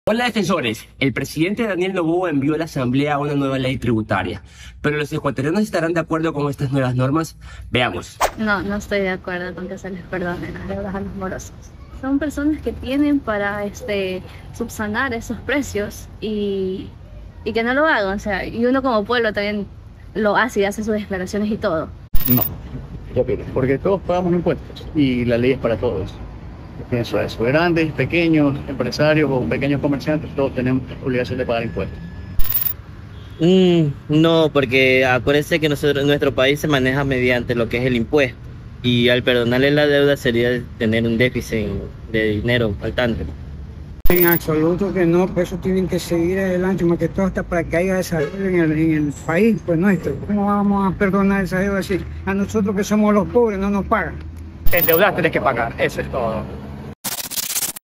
Hola defensores, el presidente Daniel Noboa envió a la Asamblea una nueva ley tributaria, pero ¿los ecuatorianos estarán de acuerdo con estas nuevas normas? Veamos. No estoy de acuerdo con que se les perdone las deudas a los morosos. Son personas que tienen para subsanar esos precios y que no lo hagan, o sea, y uno como pueblo también lo hace y hace sus declaraciones y todo. No, yo opino, porque todos pagamos impuestos y la ley es para todos. Yo pienso eso, grandes, pequeños, empresarios o pequeños comerciantes, todos tenemos obligación de pagar impuestos. No, porque acuérdense que nuestro país se maneja mediante lo que es el impuesto y al perdonarle la deuda sería tener un déficit de dinero faltante. En absoluto que no, por eso tienen que seguir adelante, más que todo hasta para que haya desarrollo en el país, pues nuestro. ¿Cómo vamos a perdonar esa deuda si a nosotros que somos los pobres no nos pagan? Endeudaste, tenés que pagar, eso es todo.